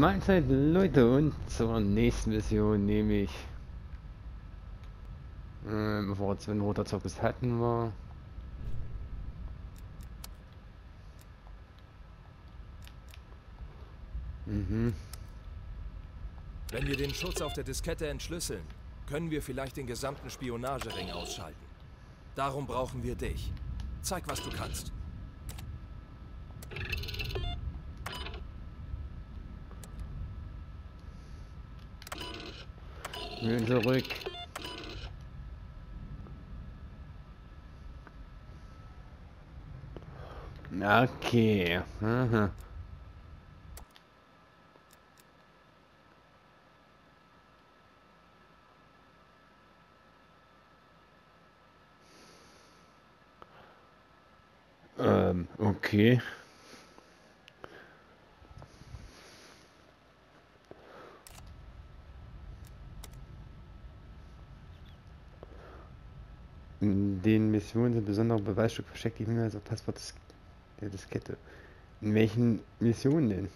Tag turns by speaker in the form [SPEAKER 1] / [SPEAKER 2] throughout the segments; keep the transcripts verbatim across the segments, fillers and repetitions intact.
[SPEAKER 1] Mahlzeit, Leute, und zur nächsten Mission nehme ich ähm, Operation Roter Zirkus hatten wir. Mhm.
[SPEAKER 2] Wenn wir den Schutz auf der Diskette entschlüsseln, können wir vielleicht den gesamten Spionagering ausschalten. Darum brauchen wir dich. Zeig, was du kannst.
[SPEAKER 1] Wir sind zurück. Okay. Aha. Ähm, okay. In den Missionen sind besondere Beweisstücke versteckt, die Hinweise auf Passwort des, der Diskette. In welchen Missionen denn?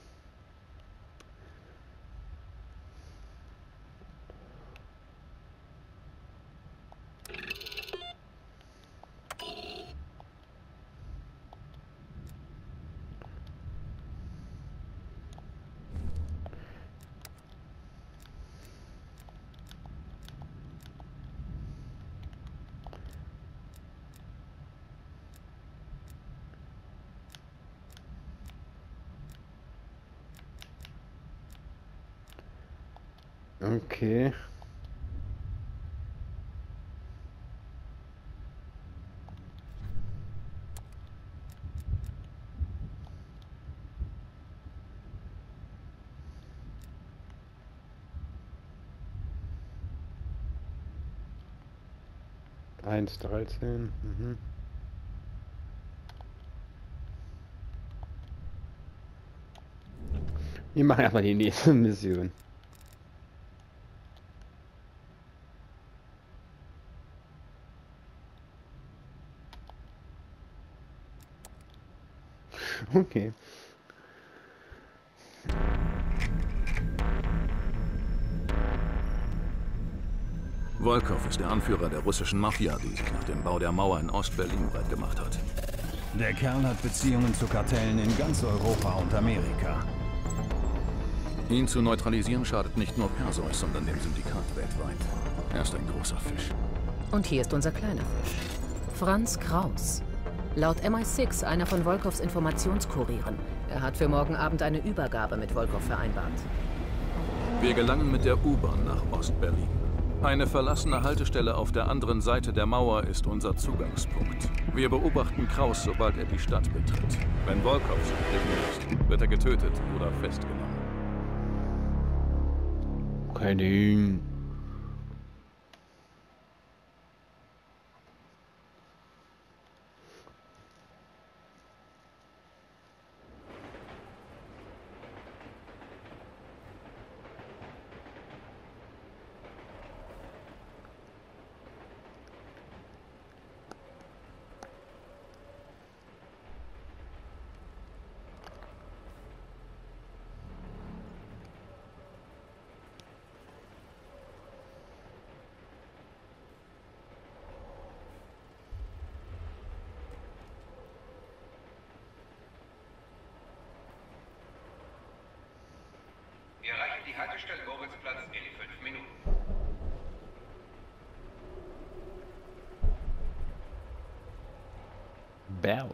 [SPEAKER 1] Okay. eins dreizehn. Mhm. Wir machen erstmal die nächste Mission. Okay.
[SPEAKER 2] Volkov ist der Anführer der russischen Mafia, die sich nach dem Bau der Mauer in Ostberlin breit gemacht hat.
[SPEAKER 3] Der Kerl hat Beziehungen zu Kartellen in ganz Europa und Amerika.
[SPEAKER 2] Ihn zu neutralisieren schadet nicht nur Perseus, sondern dem Syndikat weltweit. Er ist ein großer Fisch.
[SPEAKER 4] Und hier ist unser kleiner Fisch. Franz Kraus. Laut M I sechs einer von Volkovs Informationskurieren. Er hat für morgen Abend eine Übergabe mit Volkov vereinbart.
[SPEAKER 2] Wir gelangen mit der U-Bahn nach Ostberlin. Eine verlassene Haltestelle auf der anderen Seite der Mauer ist unser Zugangspunkt. Wir beobachten Kraus, sobald er die Stadt betritt. Wenn Volkov sich löst, wird er getötet oder festgenommen.
[SPEAKER 1] Kein Ding.
[SPEAKER 5] Wir erreichen die Haltestelle Moritzplatz in fünf Minuten.
[SPEAKER 1] Bell.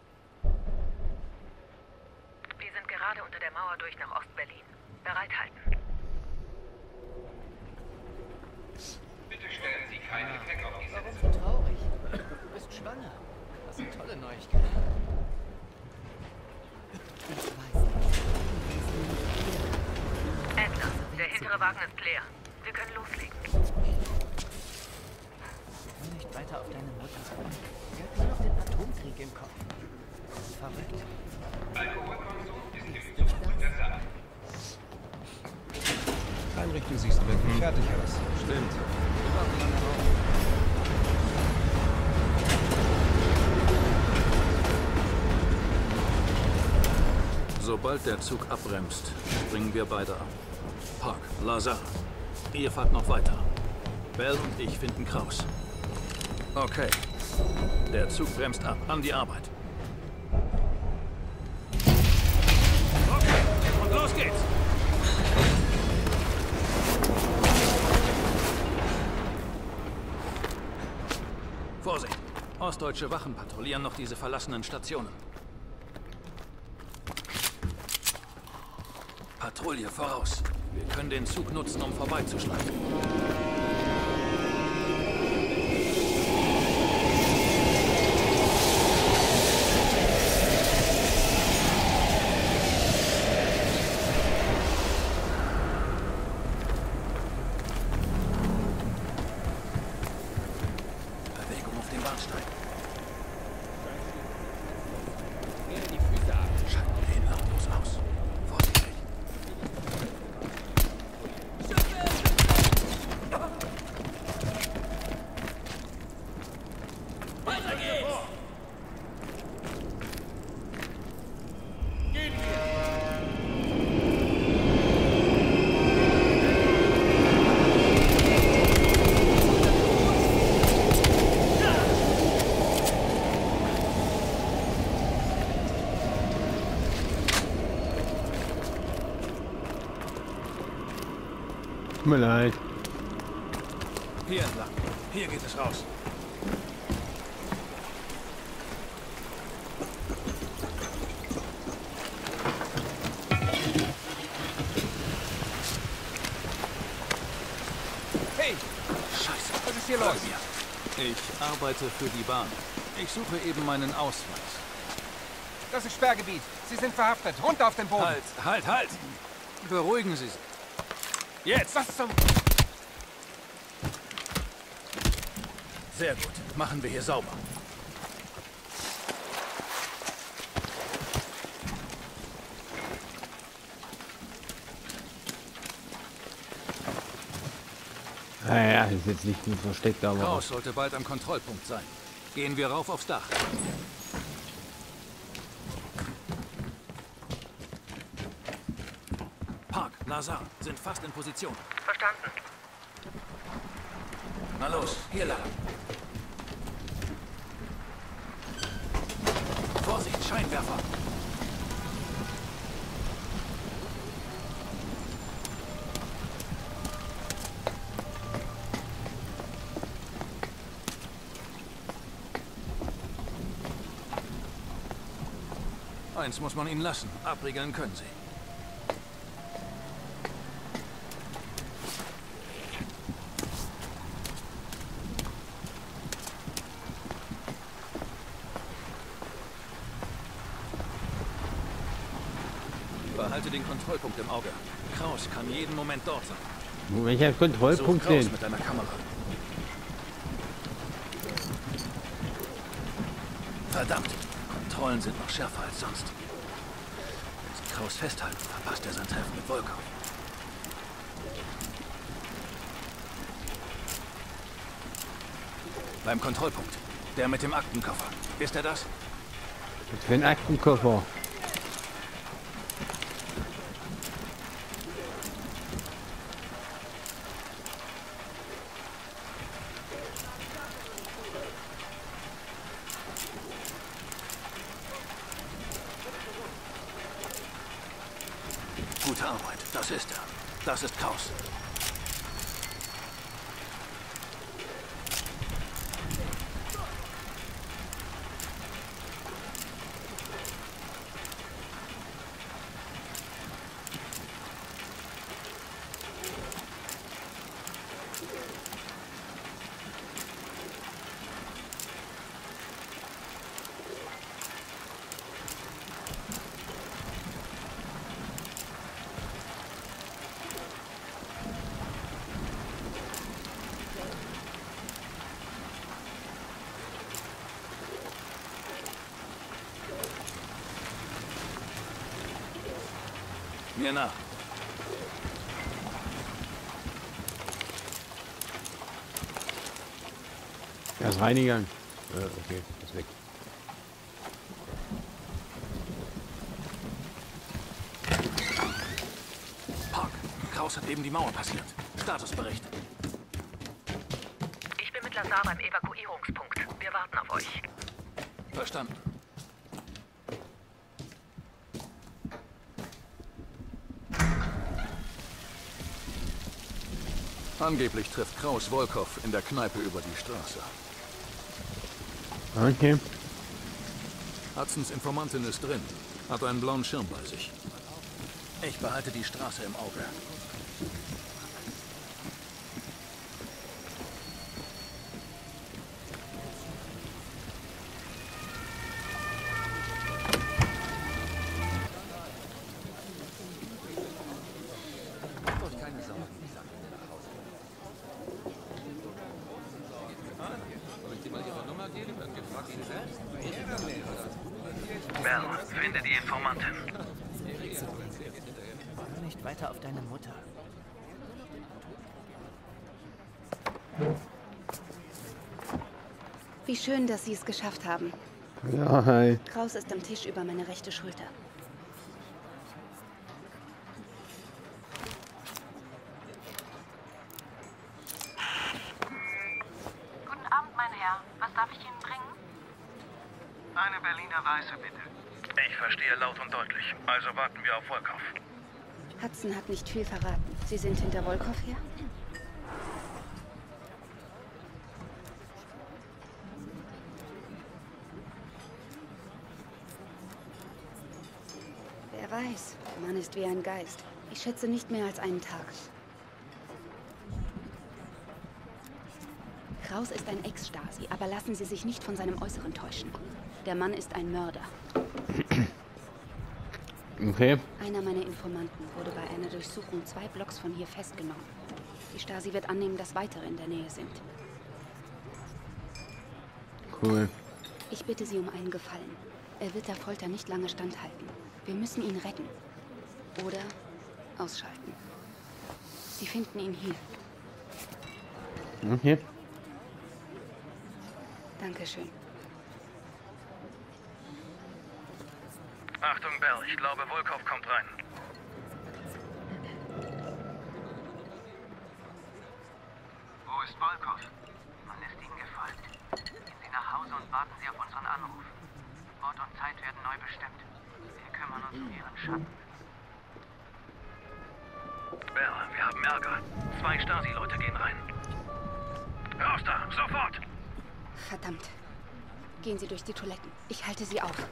[SPEAKER 4] Wir sind gerade unter der Mauer durch nach Ostberlin. Bereithalten.
[SPEAKER 5] Bitte stellen Sie kein Gepäck auf die
[SPEAKER 6] Warum
[SPEAKER 5] Sitze.
[SPEAKER 6] so traurig? Du bist schwanger. Das sind tolle Neuigkeiten. Ich weiß nicht.
[SPEAKER 4] Edgar, der hintere Wagen ist leer. Wir können loslegen.
[SPEAKER 6] Hör nicht weiter auf deine Mutter. Sie hat nur noch den Atomkrieg im Kopf. Verrückt.
[SPEAKER 5] Alkoholkonsum ist im Zug der Sache.
[SPEAKER 7] Heinrich, du siehst wirklich fertig aus.
[SPEAKER 2] Stimmt.
[SPEAKER 7] Wir warten lange auf.
[SPEAKER 2] So, Sobald der Zug abbremst, springen wir beide ab. Park, Lazar, ihr fahrt noch weiter. Bell und ich finden Kraus. Okay. Der Zug bremst ab. An die Arbeit. Okay, und los geht's! Vorsicht! Ostdeutsche Wachen patrouillieren noch diese verlassenen Stationen. Patrouille voraus. Wir können den Zug nutzen, um vorbeizuschleifen. Bewegung auf dem Bahnsteig.
[SPEAKER 5] Die Füße ab.
[SPEAKER 2] Schalten den lautlos aus. Vorsichtig.
[SPEAKER 5] Weiter geht's! Gehen wir!
[SPEAKER 1] Tut mir leid.
[SPEAKER 2] Hier entlang. Hier geht es raus.
[SPEAKER 5] Hey,
[SPEAKER 2] Scheiße.
[SPEAKER 5] was ist hier
[SPEAKER 2] Folge
[SPEAKER 5] los?
[SPEAKER 2] mir. Ich arbeite für die Bahn. Ich suche eben meinen Ausweis.
[SPEAKER 5] Das ist Sperrgebiet. Sie sind verhaftet. Runter auf den Boden.
[SPEAKER 2] Halt, halt, halt! Beruhigen Sie sich. Jetzt!
[SPEAKER 5] Was zum...
[SPEAKER 2] Sehr gut. Machen wir hier sauber.
[SPEAKER 1] Naja, ist jetzt nicht gut versteckt, aber...
[SPEAKER 2] Kraus sollte bald am Kontrollpunkt sein. Gehen wir rauf aufs Dach. Park, Lazar, sind fast in Position.
[SPEAKER 4] Verstanden.
[SPEAKER 2] Na los, hier lang. Vorsicht, Scheinwerfer. Eins muss man ihnen lassen. Abriegeln können sie. Behalte den Kontrollpunkt im Auge. Kraus kann jeden Moment dort sein.
[SPEAKER 1] Wo welcher
[SPEAKER 2] Such
[SPEAKER 1] Kontrollpunkt
[SPEAKER 2] Kraus
[SPEAKER 1] sehen?
[SPEAKER 2] mit deiner Kamera. Verdammt! Kontrollen sind noch schärfer als sonst. Wenn sie Kraus festhalten, verpasst er sein Treffen mit Volkov. Beim Kontrollpunkt. Der mit dem Aktenkoffer. Ist er das?
[SPEAKER 1] Was für ein Aktenkoffer?
[SPEAKER 2] Gute Arbeit. Das ist er. Das ist Kraus. Mir nach.
[SPEAKER 1] Er ist reingegangen. Äh, okay, ist weg.
[SPEAKER 2] Park, Kraus hat eben die Mauer passiert. Statusbericht.
[SPEAKER 4] Ich bin mit Lazar beim Evakuierungspunkt. Wir warten auf euch.
[SPEAKER 2] Verstanden. Angeblich trifft Kraus Volkov in der Kneipe über die Straße.
[SPEAKER 1] Okay.
[SPEAKER 2] Hudsons Informantin ist drin. Hat einen blauen Schirm bei sich. Ich behalte die Straße im Auge.
[SPEAKER 5] Bell, finde die Informantin.
[SPEAKER 6] Hör nicht weiter auf deine Mutter.
[SPEAKER 8] Wie schön, dass Sie es geschafft haben.
[SPEAKER 1] Ja, hi.
[SPEAKER 8] Kraus ist am Tisch über meine rechte Schulter.
[SPEAKER 4] Guten Abend, mein Herr. Was darf ich Ihnen bringen?
[SPEAKER 5] Eine Berliner Weiße, bitte. Ich verstehe laut und deutlich. Also warten wir auf Volkov.
[SPEAKER 8] Hudson hat nicht viel verraten. Sie sind hinter Volkov her? Wer weiß. Der Mann ist wie ein Geist. Ich schätze nicht mehr als einen Tag. Kraus ist ein Ex-Stasi, aber lassen Sie sich nicht von seinem Äußeren täuschen. Der Mann ist ein Mörder.
[SPEAKER 1] Okay.
[SPEAKER 8] Einer meiner Informanten wurde bei einer Durchsuchung zwei Blocks von hier festgenommen. Die Stasi wird annehmen, dass weitere in der Nähe sind.
[SPEAKER 1] Cool.
[SPEAKER 8] Ich bitte Sie um einen Gefallen. Er wird der Folter nicht lange standhalten. Wir müssen ihn retten. Oder ausschalten. Sie finden ihn hier.
[SPEAKER 1] Okay.
[SPEAKER 8] Dankeschön.
[SPEAKER 5] Achtung, Bell, ich glaube, Volkov kommt rein. Wo ist Volkov?
[SPEAKER 6] Man ist Ihnen gefolgt. Gehen Sie nach Hause und warten Sie auf unseren Anruf. Ort und Zeit werden neu bestimmt. Wir kümmern uns um Ihren Schatten.
[SPEAKER 5] Bell, wir haben Ärger. Zwei Stasi-Leute gehen rein. Raus da, sofort!
[SPEAKER 8] Verdammt. Gehen Sie durch die Toiletten. Ich halte Sie auf.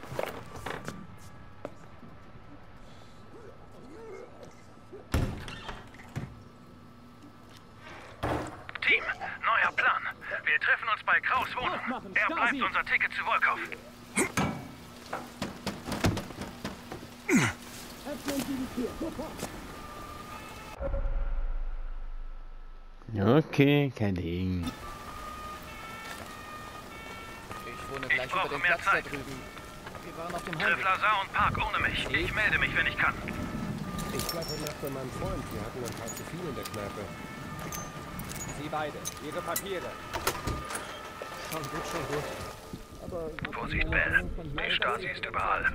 [SPEAKER 5] Team, neuer Plan. Wir treffen uns bei Kraus Wohnung. Er bleibt unser Ticket zu Volkov.
[SPEAKER 1] Okay, kein Ding.
[SPEAKER 7] Ich wohne
[SPEAKER 5] Ich
[SPEAKER 7] gleich über
[SPEAKER 5] brauche
[SPEAKER 7] dem
[SPEAKER 5] mehr
[SPEAKER 7] Platz da
[SPEAKER 5] Zeit.
[SPEAKER 7] drüben. Wir waren auf dem
[SPEAKER 5] Triff
[SPEAKER 7] Heimweg.
[SPEAKER 5] Lazar und Park ohne mich. Ich melde mich, wenn ich kann.
[SPEAKER 9] Ich bleib heute Nacht bei meinem Freund. Wir hatten ein paar zu viel in der Kneipe.
[SPEAKER 7] Sie beide, Ihre Papiere.
[SPEAKER 9] Schon gut, schon gut. Aber...
[SPEAKER 5] Vorsicht, Bell. Die Stasi ist überall.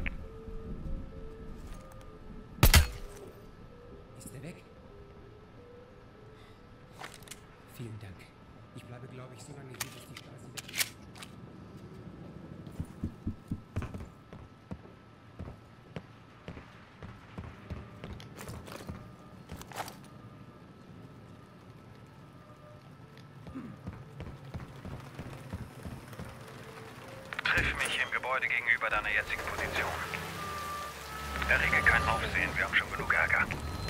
[SPEAKER 10] Ist er weg? Vielen Dank. Ich bleibe, glaube ich, so lange hier, bis die Stasi weg ist.
[SPEAKER 5] Triff mich im Gebäude gegenüber deiner jetzigen Position. Errege kein Aufsehen, wir haben schon genug Ärger.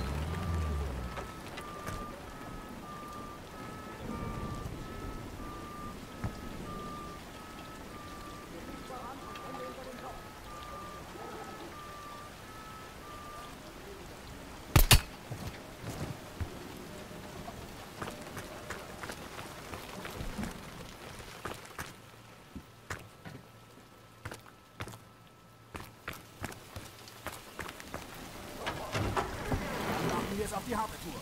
[SPEAKER 3] Auf die harte Tour.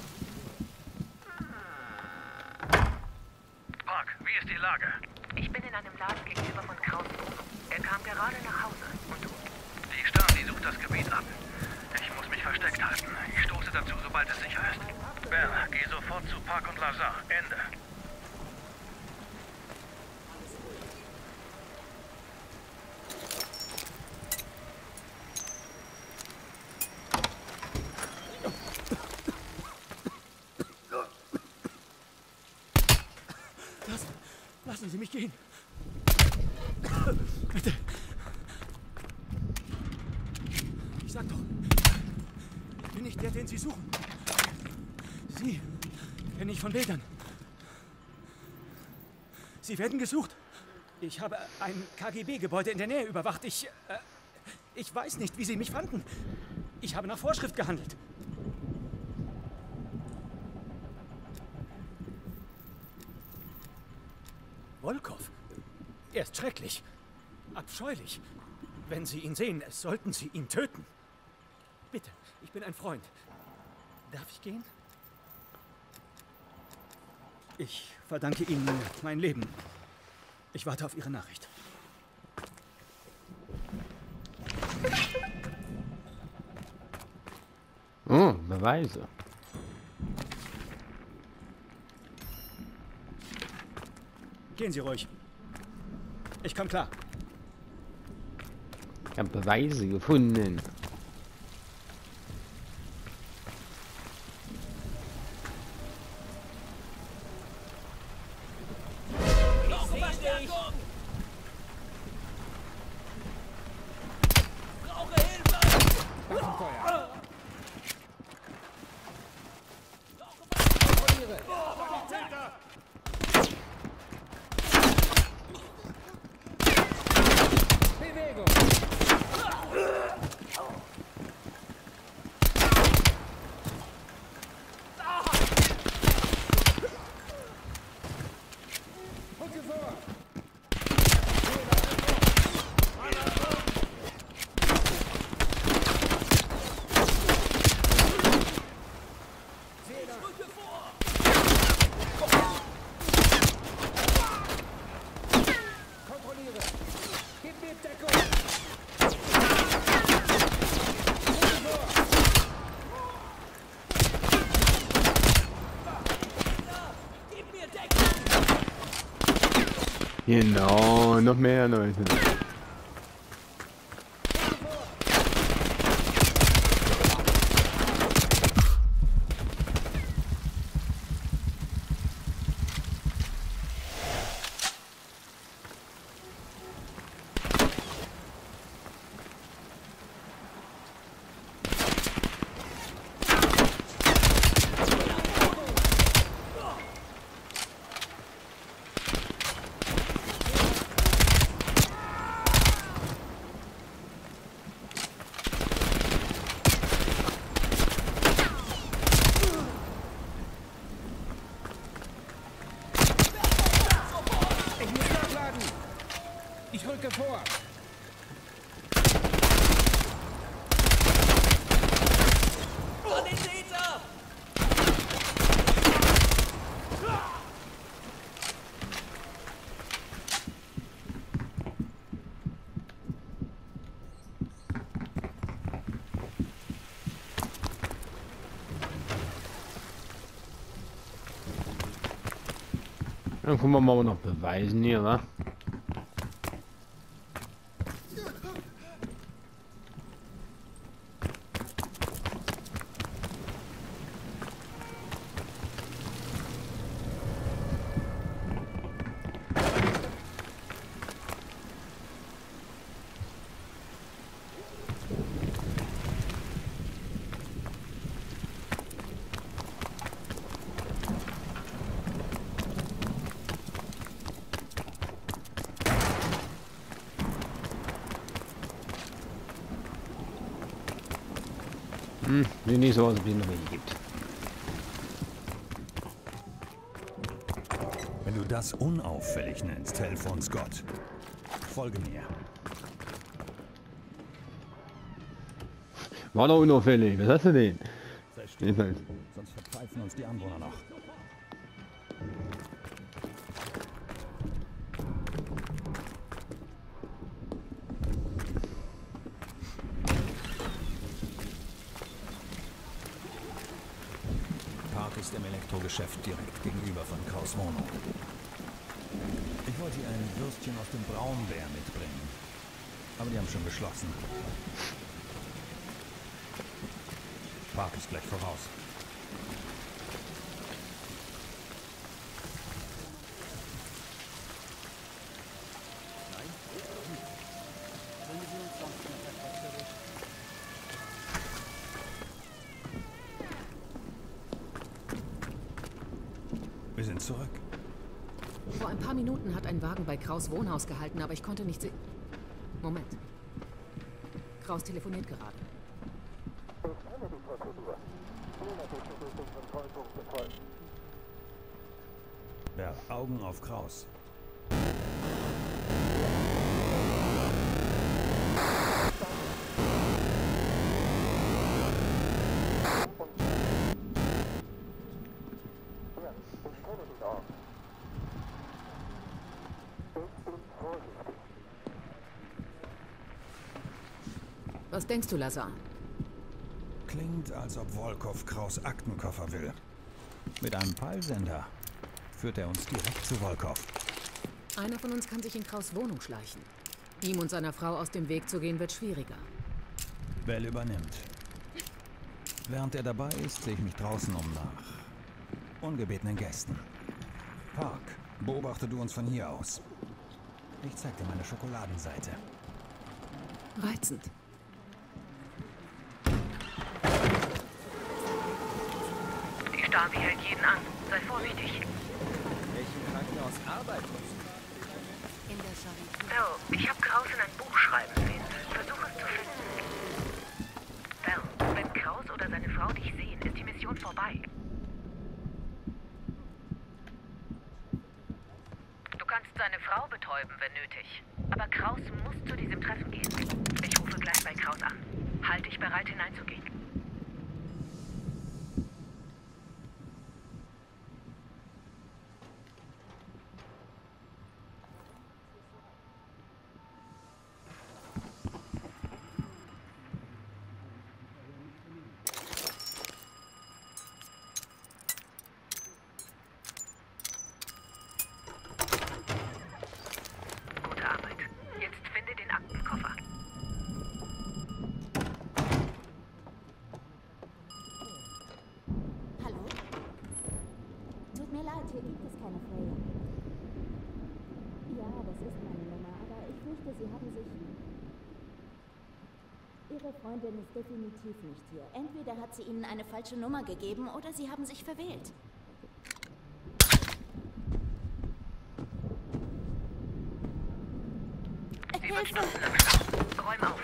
[SPEAKER 5] Park, wie ist die Lage?
[SPEAKER 4] Ich bin in einem Laden gegenüber von Kraus Wohnung. Er kam gerade nach Hause. Und du?
[SPEAKER 5] Die Stasi sucht das Gebiet ab. Ich muss mich versteckt halten. Ich stoße dazu, sobald es sicher ist. Ben, geh sofort zu Park und Lazar. Ende.
[SPEAKER 11] Lassen, lassen Sie mich gehen. Bitte. Ich sag doch, ich bin nicht der, den Sie suchen. Sie kenne ich von Bildern. Sie werden gesucht. Ich habe ein K G B-Gebäude in der Nähe überwacht. Ich, äh, ich weiß nicht, wie Sie mich fanden. Ich habe nach Vorschrift gehandelt. Volkov? Er ist schrecklich. Abscheulich. Wenn Sie ihn sehen, sollten Sie ihn töten. Bitte, ich bin ein Freund. Darf ich gehen? Ich verdanke Ihnen mein Leben. Ich warte auf Ihre Nachricht.
[SPEAKER 1] Oh, Beweise.
[SPEAKER 11] Gehen Sie ruhig. Ich komme klar.
[SPEAKER 1] Ich habe Beweise gefunden. Genau, noch mehr Leute.
[SPEAKER 10] Ich rücke vor.
[SPEAKER 7] Sanitäter!
[SPEAKER 1] Dann können wir mal noch beweisen hier, wa? Hm, sieht nicht so aus, wie es noch welche gibt.
[SPEAKER 3] Wenn du das unauffällig nennst, Helfer Scott, folge mir.
[SPEAKER 1] War doch unauffällig, was hast du denn?
[SPEAKER 3] Sei still, sonst verpfeifen uns die Anwohner noch. Park ist im Elektrogeschäft direkt gegenüber von Kraus' Wohnung. Ich wollte ihr ein Würstchen aus dem Braunbär mitbringen. Aber die haben schon geschlossen. Park ist gleich voraus. Wir sind zurück.
[SPEAKER 4] Vor ein paar Minuten hat ein Wagen bei Kraus' Wohnhaus gehalten, aber ich konnte nicht sehen. Moment. Kraus telefoniert gerade.
[SPEAKER 3] Ja, Augen auf Kraus.
[SPEAKER 4] Was denkst du, Lazar?
[SPEAKER 3] Klingt, als ob Volkov Kraus' Aktenkoffer will. Mit einem Peilsender führt er uns direkt zu Volkov.
[SPEAKER 4] Einer von uns kann sich in Kraus' Wohnung schleichen. Ihm und seiner Frau aus dem Weg zu gehen, wird schwieriger.
[SPEAKER 3] Bell übernimmt. Während er dabei ist, sehe ich mich draußen um nach ungebetenen Gästen. Park, beobachte du uns von hier aus. Ich zeig dir meine Schokoladenseite.
[SPEAKER 4] Reizend.
[SPEAKER 6] Die Stasi hält jeden an. Sei vorsichtig.
[SPEAKER 7] Welchen Krankenhaus arbeitet?
[SPEAKER 8] In der Charité.
[SPEAKER 6] Bell, ich habe Kraus in ein Buch schreiben sehen. Versuch es zu finden. Bell, wenn Kraus oder seine Frau dich sehen, ist die Mission vorbei. Du kannst seine Frau betäuben, wenn nötig. Aber Kraus muss zu diesem Treffen gehen. Ich rufe gleich bei Kraus an. Halt dich bereit, hineinzugehen. Gute Arbeit. Jetzt finde den Aktenkoffer.
[SPEAKER 12] Hallo? Tut mir leid, hier gibt es keine Freya. Ja, das ist meine Nummer, aber ich fürchte, Sie haben sich... Ihre Freundin ist definitiv nicht hier. Entweder hat sie Ihnen eine falsche Nummer gegeben oder Sie haben sich verwählt.
[SPEAKER 6] Hilfe! Räum auf.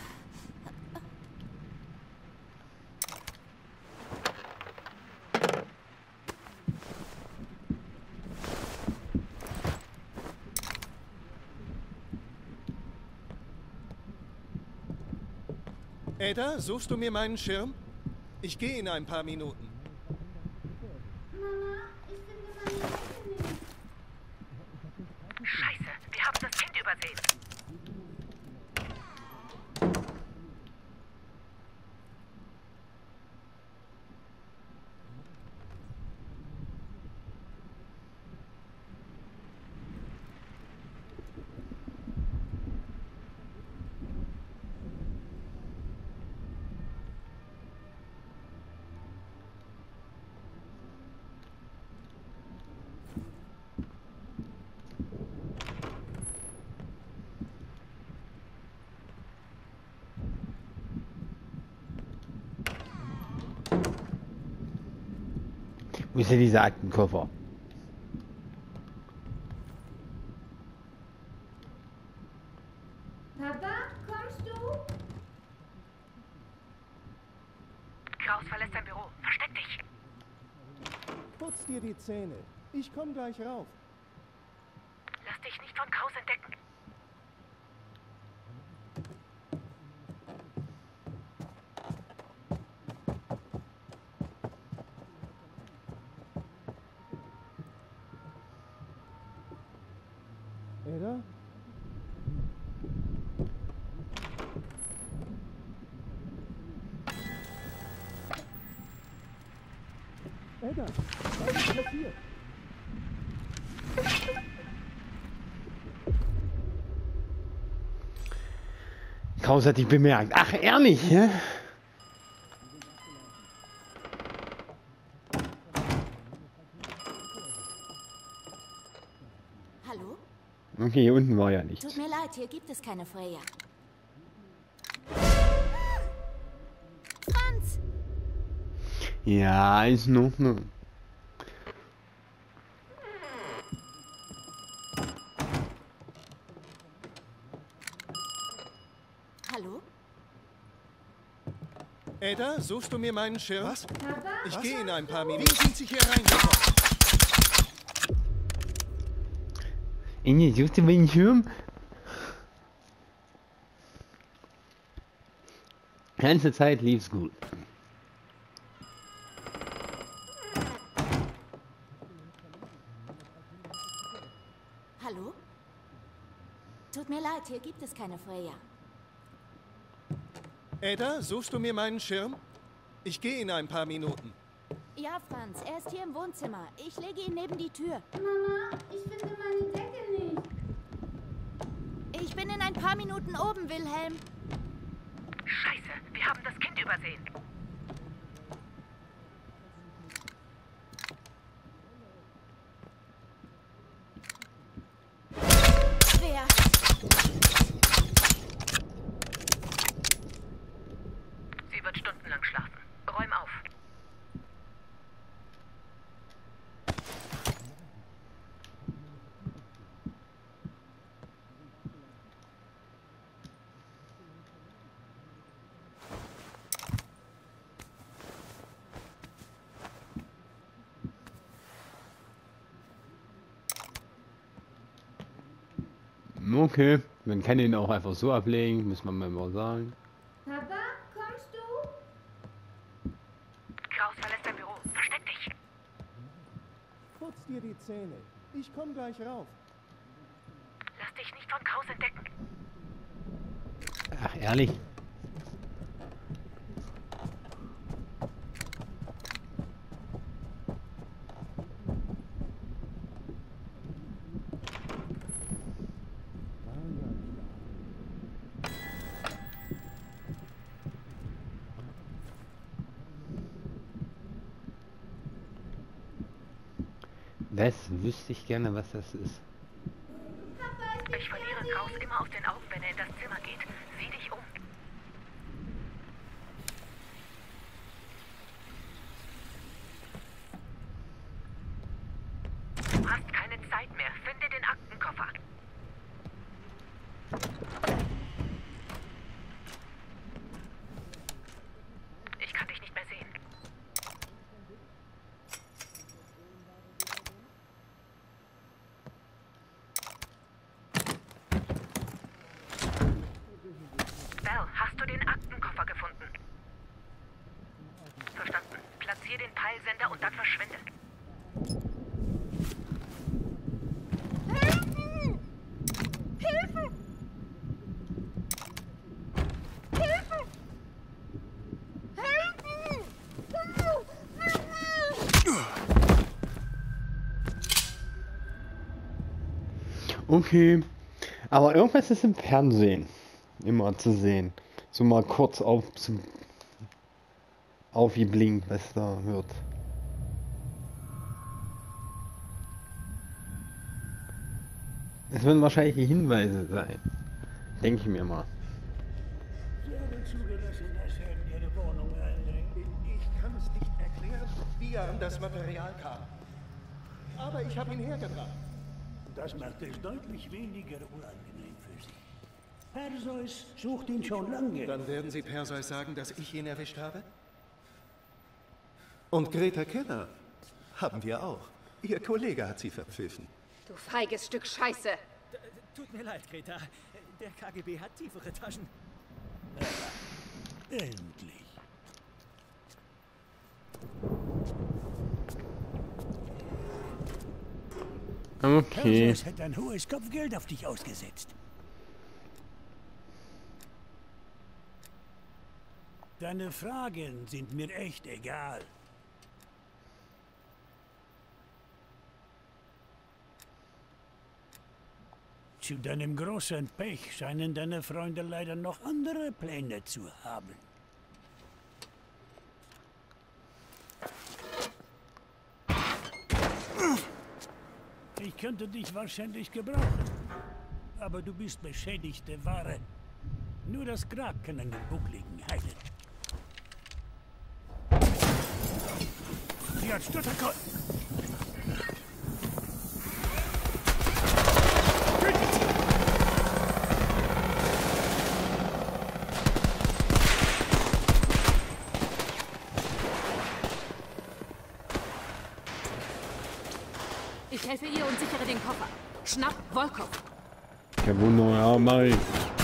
[SPEAKER 13] Ada, suchst du mir meinen Schirm? Ich gehe in ein paar Minuten.
[SPEAKER 12] Mama, ich finde meine Jacke nicht.
[SPEAKER 6] Scheiße, wir haben das Kind übersehen.
[SPEAKER 1] Wo ist denn dieser Aktenkoffer?
[SPEAKER 12] Papa, kommst du?
[SPEAKER 6] Kraus verlässt sein Büro. Versteck dich.
[SPEAKER 13] Putz dir die Zähne. Ich komm gleich rauf.
[SPEAKER 6] Lass dich nicht von Kraus entdecken.
[SPEAKER 13] Ada?
[SPEAKER 9] Ada, was ist passiert?
[SPEAKER 1] Kraus hat dich bemerkt. Ach, er nicht, ja?
[SPEAKER 12] Hallo?
[SPEAKER 1] Okay, hier unten war ja nichts.
[SPEAKER 12] Tut mir leid, hier gibt es keine Freya. Franz!
[SPEAKER 1] Ja, ist in Ordnung.
[SPEAKER 12] Hallo?
[SPEAKER 13] Ada, suchst du mir meinen Schirm? Was? Ich
[SPEAKER 9] Was?
[SPEAKER 13] gehe in ein paar Minuten. Wie sind Sie hier reingekommen?
[SPEAKER 1] Inge, suchst du meinen Schirm? Die ganze Zeit lief's gut.
[SPEAKER 12] Hallo? Tut mir leid, hier gibt es keine Freya.
[SPEAKER 13] Ada, suchst du mir meinen Schirm? Ich gehe in ein paar Minuten.
[SPEAKER 12] Ja, Franz, er ist hier im Wohnzimmer. Ich lege ihn neben die Tür.
[SPEAKER 14] Mama, ich finde meine Decke nicht.
[SPEAKER 12] Ich bin in ein paar Minuten oben, Wilhelm.
[SPEAKER 6] Scheiße, wir haben das Kind übersehen.
[SPEAKER 12] Wer?
[SPEAKER 6] Sie wird stundenlang schlafen. Räum auf.
[SPEAKER 1] Okay, man kann ihn auch einfach so ablegen, muss man mal sagen.
[SPEAKER 14] Papa, kommst du?
[SPEAKER 6] Kraus verlässt dein Büro. Versteck dich.
[SPEAKER 13] Putz dir die Zähne. Ich komm gleich rauf.
[SPEAKER 6] Lass dich nicht von Kraus entdecken.
[SPEAKER 1] Ach, ehrlich? Das wüsste ich gerne, was das ist.
[SPEAKER 6] Ich verliere Kraus immer aus den Augen, wenn er in das Zimmer geht. Sieh dich um. Du hast keine Zeit mehr. Finde den Aktenkoffer. Ich kann dich nicht mehr sehen. Bell, hast du den Aktenkoffer gefunden? Verstanden. Platzier den Peilsender und dann verschwinde.
[SPEAKER 14] Hilfe! Hilfe! Hilfe!
[SPEAKER 1] Okay, aber irgendwas ist im Fernsehen immer zu sehen. So mal kurz auf zum aufgeblinkt, was da wird. Es werden wahrscheinlich die Hinweise sein. Denke ich mir mal.
[SPEAKER 13] Ich kann es nicht erklären, wie er an das Material kam. Aber ich habe ihn hergebracht.
[SPEAKER 15] Das macht es deutlich weniger unangenehm für Sie. Perseus sucht ihn schon lange.
[SPEAKER 13] Dann werden Sie Perseus sagen, dass ich ihn erwischt habe? Und Greta Keller haben wir auch. Ihr Kollege hat sie verpfiffen.
[SPEAKER 4] Du feiges Stück Scheiße.
[SPEAKER 11] Tut mir leid, Greta. Der K G B hat tiefere Taschen.
[SPEAKER 15] Endlich.
[SPEAKER 1] Okay.
[SPEAKER 15] Perseus hat ein hohes Kopfgeld auf dich ausgesetzt. Deine Fragen sind mir echt egal. Zu deinem großen Pech scheinen deine Freunde leider noch andere Pläne zu haben. Ich könnte dich wahrscheinlich gebrauchen, aber du bist beschädigte Ware. Nur das Grab kann einen Buckligen heilen. Sie hat Stutterkopf.
[SPEAKER 4] Ich helfe ihr und sichere den Koffer. Schnapp Volkov.
[SPEAKER 1] Kein Wunder, ja, mach ich.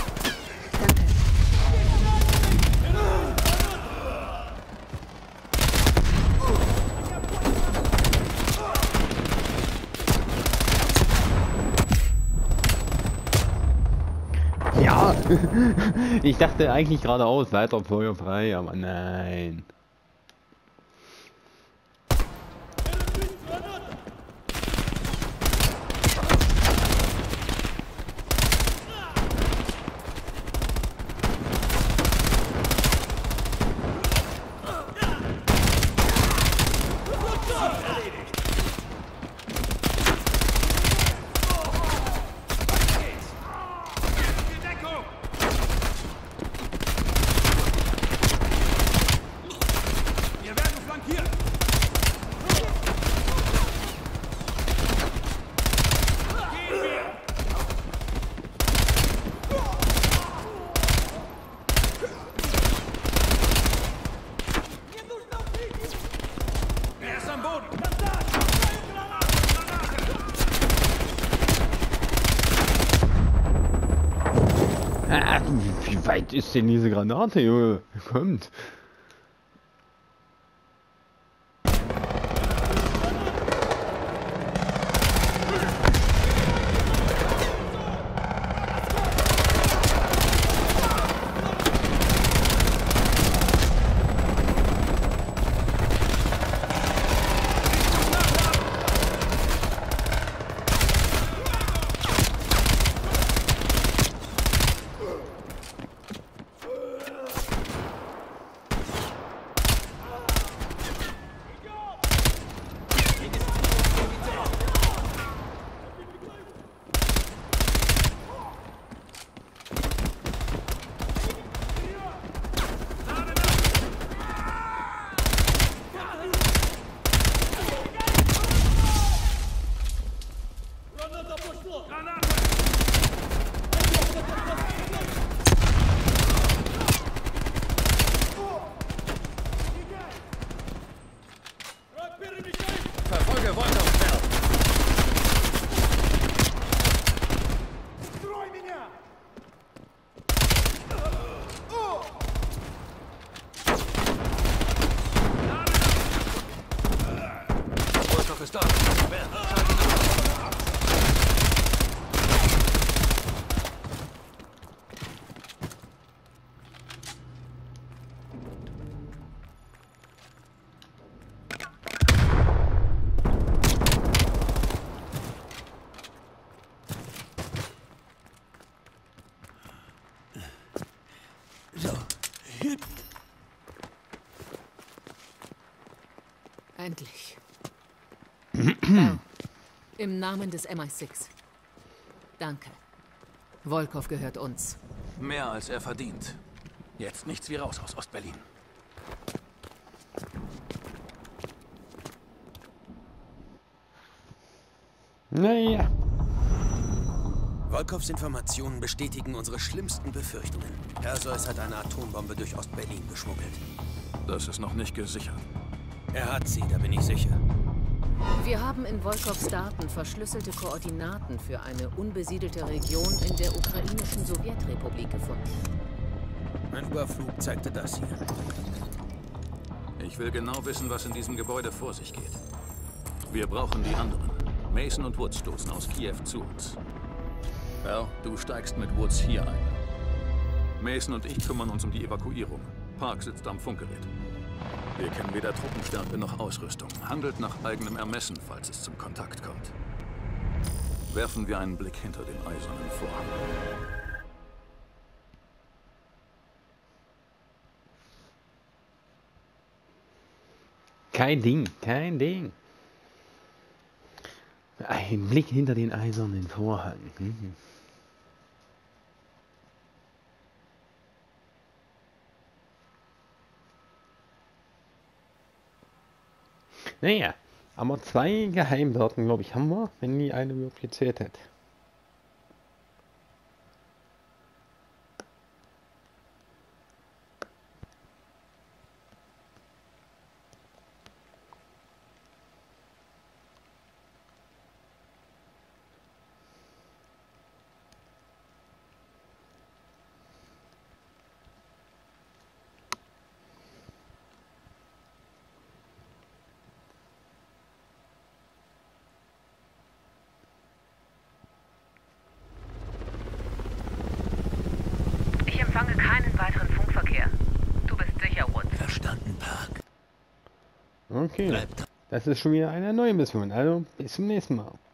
[SPEAKER 1] Ja, ich dachte eigentlich geradeaus, weiter Feuer frei, aber nein. Ah, wie weit ist denn diese Granate, Junge? Kommt.
[SPEAKER 7] Verfolge Volkov, Bell.
[SPEAKER 2] Volkov ist da. Bell,
[SPEAKER 4] Endlich. Bell, im Namen des M I sechs. Danke. Volkov gehört uns.
[SPEAKER 2] Mehr als er verdient. Jetzt nichts wie raus aus Ostberlin.
[SPEAKER 1] Naja.
[SPEAKER 7] Volkovs Informationen bestätigen unsere schlimmsten Befürchtungen. Perseus hat eine Atombombe durch Ostberlin geschmuggelt.
[SPEAKER 2] Das ist noch nicht gesichert.
[SPEAKER 7] Er hat sie, da bin ich sicher.
[SPEAKER 4] Wir haben in Volkovs Daten verschlüsselte Koordinaten für eine unbesiedelte Region in der ukrainischen Sowjetrepublik gefunden.
[SPEAKER 7] Ein Überflug zeigte das hier.
[SPEAKER 2] Ich will genau wissen, was in diesem Gebäude vor sich geht. Wir brauchen die anderen. Mason und Woods stoßen aus Kiew zu uns. Bell, du steigst mit Woods hier ein. Mason und ich kümmern uns um die Evakuierung. Park sitzt am Funkgerät. Wir kennen weder Truppenstärke noch Ausrüstung. Handelt nach eigenem Ermessen, falls es zum Kontakt kommt. Werfen wir einen Blick hinter den eisernen Vorhang.
[SPEAKER 1] Kein Ding, kein Ding. Ein Blick hinter den eisernen Vorhang. Mhm. Naja, aber zwei Geheimdaten, glaube ich, haben wir, wenn die eine überhaupt gezählt hat.
[SPEAKER 6] Ich empfange keinen weiteren Funkverkehr. Du bist sicher, Woods.
[SPEAKER 7] Verstanden, Park.
[SPEAKER 1] Okay, das ist schon wieder eine neue Mission, also bis zum nächsten Mal.